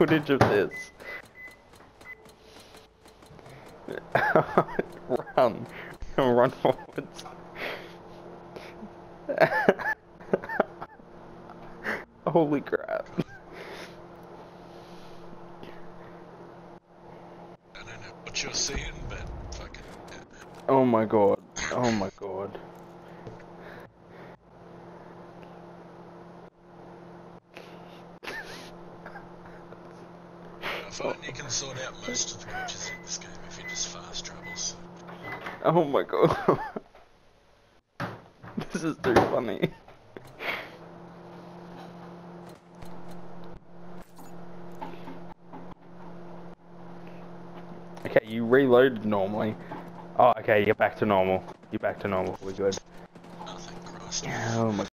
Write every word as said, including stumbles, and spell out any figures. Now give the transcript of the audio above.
footage of this. Run. Run forwards. Holy crap. I don't know what you're seeing, but fucking... Yeah. Oh my god. Oh my god. I find you can sort out most of the glitches in this game if you just fast travels. Oh my god. This is too funny. Okay, you reloaded normally. Oh, okay, you're back to normal. You're back to normal. We're good.